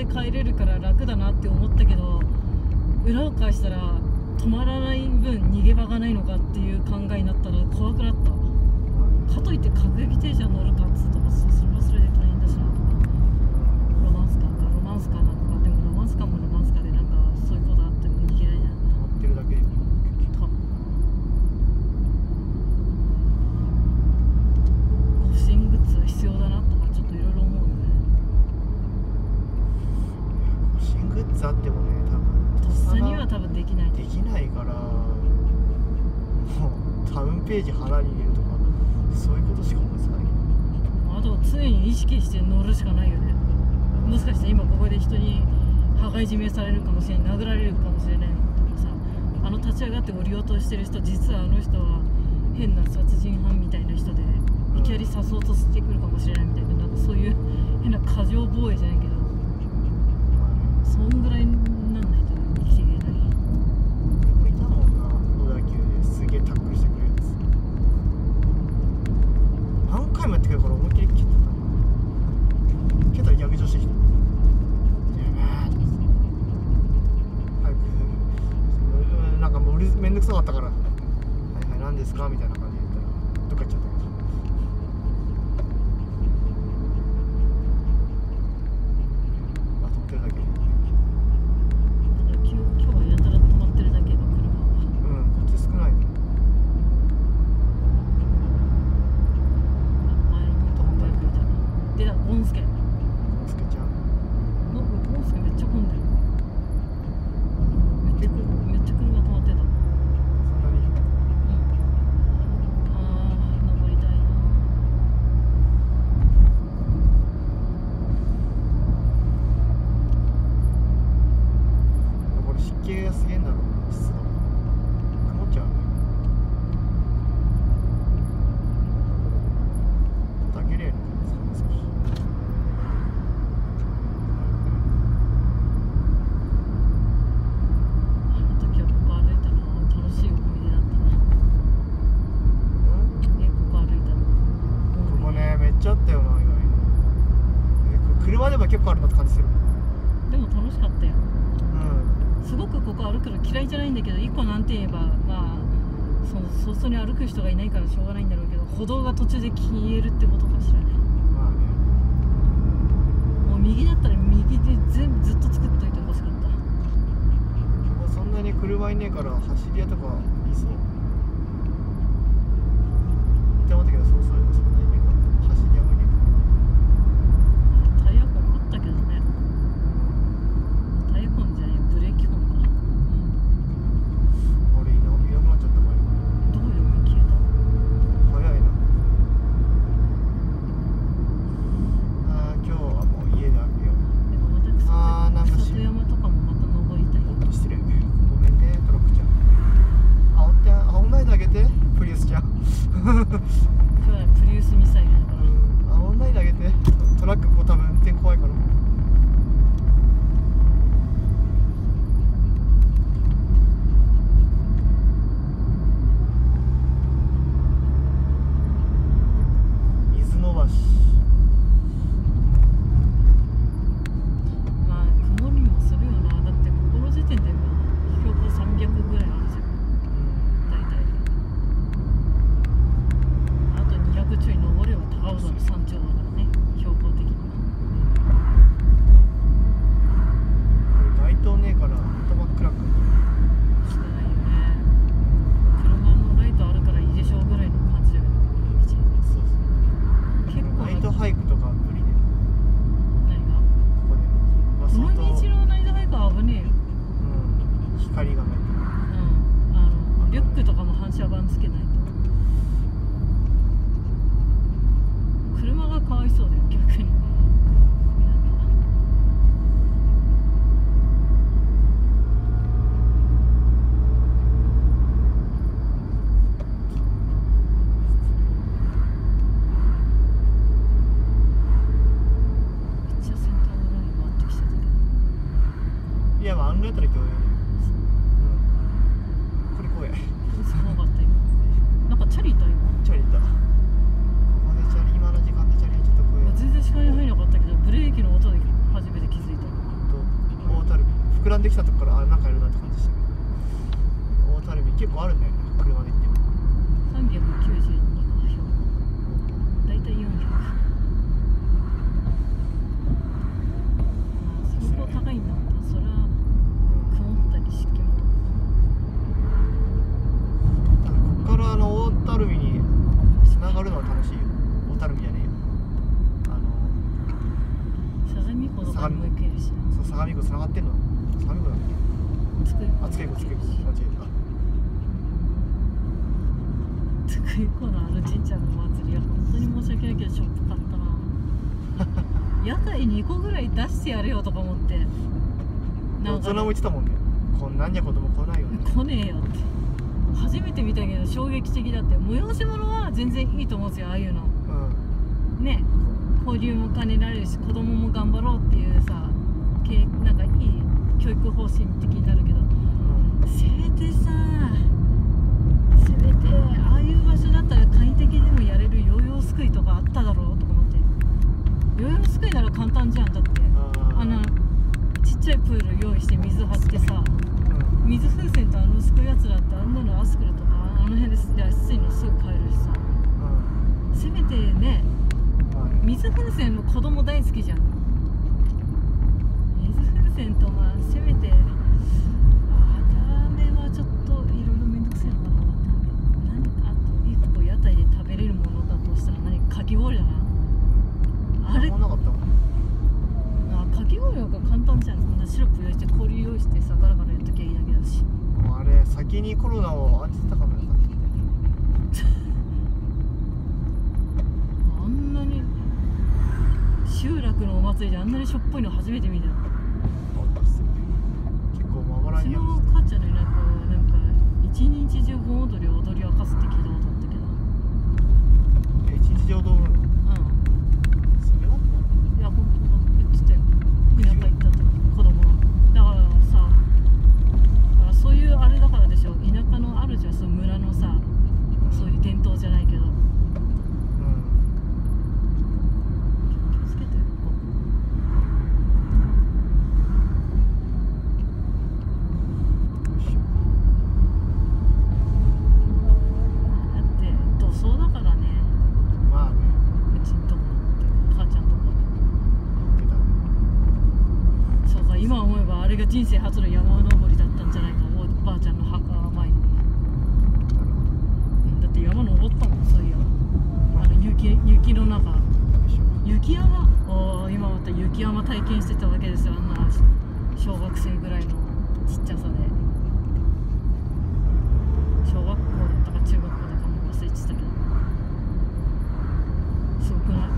帰れるから楽だなって思ったけど、裏を返したら止まらない分逃げ場がないのかっていう考えになったら怖くなった。かといって各駅停車乗るかっつうとそれはそれで大変だしなとか、ロマンスカーかロマンスカーなのか。でもロマンスカーもロマンスカーでなんかそういうことあっても逃げないな。 止まってるだけで護身グッズは必要だなとかちょっといろいろ思うよね。 護身グッズあってもね、 とっさには多分できないできないから、もうタウンページ腹に入れるとかそういうことしか思いつかない。 あとは常に意識して乗るしかないよね。もしかして今ここで人に羽交い締めされるかもしれない、殴られるかもしれないとかさ、立ち上がって降りようとしてる人、実はあの人は変な殺人犯みたいな人でいきなり刺そうとしてくるかもしれないみたいな、なんかそういう変な過剰防衛じゃないけど、そんぐらいになんないと生きていけない。 いたもんな、小田急ですげえタックルしてくるやつ。何回もやってくるから思いっきり蹴ってた。蹴ったら逆上してきた。早くなんかもうめんどくさかったから、はいはい何ですかみたいな感じで言ったらどっか行っちゃったけど。あ、止まってるだけ。 今日はやたら止まってるだけの車が。 こっち少ないね。 前の方と早くいたな。でだ、ゴンスケ。 ゴンスケちゃん。 ゴンスケめっちゃ混んでる。めっちゃ車止まってた。 そんなに。 登りたいな。 これ湿気がすげえんだろうな、湿度。曇っちゃうね。ちょっと開けれるのかな、少し。 あの時はここ歩いたの楽しい思い出だったな。ここ歩いたの。 ここね、めっちゃあったよな、意外に。車でも結構あるなって感じする。 でも楽しかったよ。 うん。 すごくここ歩くの嫌いじゃないんだけど、一個なんて言えば、早々に歩く人がいないからしょうがないんだろうけど、歩道が途中で消えるってことかしらね。 まあね。 もう右だったら右で全部ずっと作っといてほしかった。 ここそんなに車いねえから走り屋とかいそうって思ったけど、そうそうそんなにねえから走り屋もいねえから。 タイヤ痕あったけどね。タイヤ痕じゃねえ、ブレーキ痕か。 あれいなくなっちゃった前。 どうより消えた。 早いな。今日はもう家で開けよう。 でもまたなんか里山とかもまた登りたい。 ほんと失礼。ごめんね、トラックちゃん。煽んないであげて、プリウスちゃん。 今日はプリウスミサイルだから。 煽んないであげて。トラックこう多分運転怖いから。水伸ばし。 まあ曇りもするよな。だってここの時点でもう標高300ぐらいあるじゃん。大体。あと200ちょい登れば高尾山山頂だからね、標高的には。 これ街灯ねえから頭真っ暗く。 してないよね。車のライトあるからいいでしょうぐらいの感じだよね。 そうそう。 結構ナイトハイクとか無理ね。 何がここで。まあこの道のナイトハイクは危ねえよ。 光がない。 リュックとかも反射板つけないと。車がかわいそうだよ、逆に。めっちゃセンターのライン回ってきちゃったけど。 いや、まあ、あんぐらいだったら行くよ。これ怖い。 すごかった今。なんかチャリいた今。 チャリいた。ここでチャリ、今の時間でチャリはちょっと怖い。 全然視界に入らなかったけど、ブレーキの音で初めて気づいた。 膨らんできたとこからなんかいるなって感じしたけど、大垂水結構あるんだよね、車で行っても。 392かだいたい400。標高高いんだったらそれは曇ったり湿気も。 ここから大垂水に繋がるのは楽しいよ。大垂水じゃねえよ、 相模湖とかにも行けるしな。 そう、相模湖繋がってんの。相模湖だっけ。 津久井湖。 津久井湖、津久井湖、間違えた。 津久井湖のあの神社のお祭りは本当に申し訳ないけどしょっぱかったな。屋台2個ぐらい出してやれよとか思って。 大人も言ってたもんね、こんなんじゃ子供来ないよね。 来ねえよって。初めて見たけど衝撃的だって。催し物は全然いいと思うんですよ、ああいうの。ね、交流も兼ねられるし子供も頑張ろうっていうさ、なんかいい教育方針的になるけど、せめてさ、せめてああいう場所だったら簡易的でもやれるヨーヨーすくいとかあっただろうとか思って。ヨーヨーすくいなら簡単じゃん。だってあのちっちゃいプール用意して水張ってさ、水風船とすくうやつだってあんなのアスクルとかあの辺で安いのすぐ買えるしさ、せめてね、水風船も子供大好きじゃん。水風船とせめてラーメンはちょっといろいろめんどくせえのかな。何かあと1個屋台で食べれるものだとしたらかき氷だな。あれなかったもん。 かき氷なんか簡単じゃん。そんなシロップ用意して氷用意してさ、ガラガラやっときゃいいだけだし。 あれ先にコロナを当ててたかもよ。 あんなに集落のお祭りであんなにしょっぽいの初めて見た。 結構まばらにやる。 うちの母ちゃんの田舎はなんか一日中盆踊りを踊り明かすって聞いたことあったけど。 一日中踊るの。それはいや、ほんと言ってたよ。田舎行った時子供は。だからさ、そういうあれだからでしょ。田舎のあるじゃん、その村のさ、そういう伝統じゃないけど。気をつけてよ。だって土葬だからね。 まあね。 うちんとこって母ちゃんとこ。そうか、今思えばあれが人生初の山登りだったんじゃないか、おばあちゃんの墓参り。だって山登ったもん、そういや。雪の中、雪山、今また雪山体験してたわけですよ。あんな小学生ぐらいのちっちゃさで。小学校だったか中学校だかも忘れてたけど、すごくない？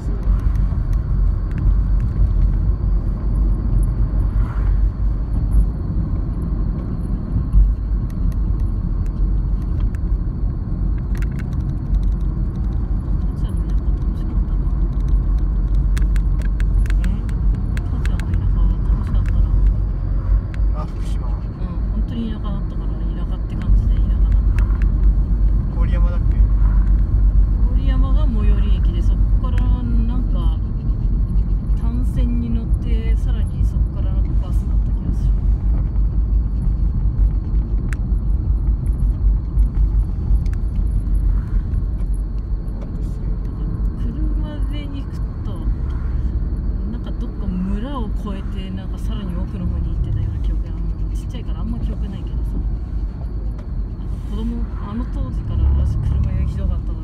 越えてなんかさらに奥の方に行ってたような記憶が、もうちっちゃいからあんま記憶ないけどさ、子供あの当時から私車がひどかったから。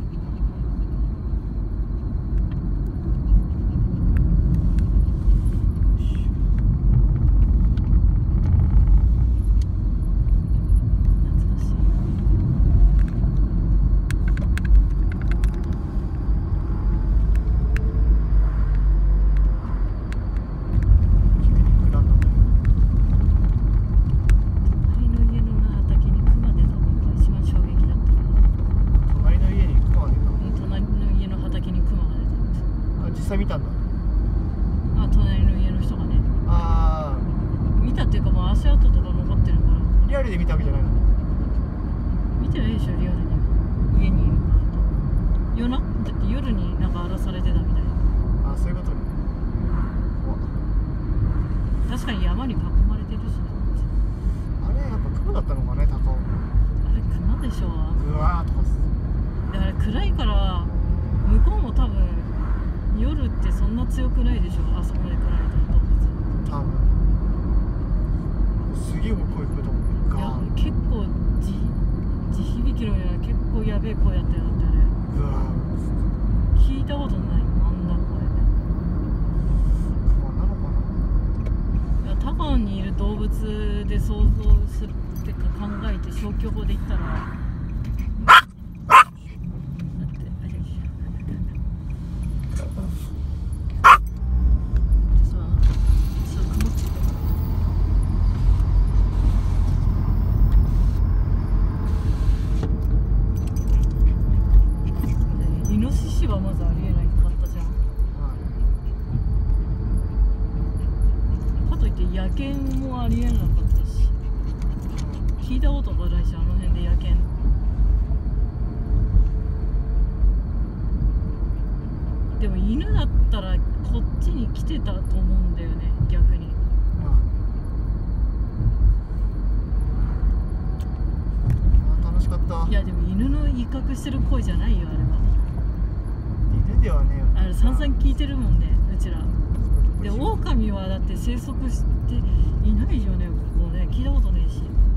見たんだ。 あ、隣の家の人がね。 ああ。 見たっていうか、もう足跡とか残ってるから。 リアルで見たわけじゃないの？ 見てないでしょ、リアルに。家にいるから。だって夜になんか荒らされてたみたいな。 あ、そういうことね。 確かに山に囲まれてるしね。 あれやっぱ熊だったのかね、高尾。 あれ熊でしょ。 うわーとかであれ暗いから向こうも多分夜ってそんな強くないでしょ、あそこまで暗いと動物。 多分すげえ声聞こえたもんね。 いや結構地響きのような結構やべえ声やったよ。だってあれうわ聞いたことないもん、あんな声。 熊なのかいや高尾にいる動物で想像するってか考えて消去法で言ったらだってイノシシはまずありえないかったじゃん。かといって野犬もありえなかったし、聞いたことがないし、あの辺で野犬。でも犬だったらこっちに来てたと思うんだよね、逆に。 楽しかった。 いやでも犬の威嚇してる声じゃないよ、あれは。 犬ではねえよ。 あれ散々聞いてるもんね、うちら。で、狼はだって生息していないよね、ここね。聞いたことねえし。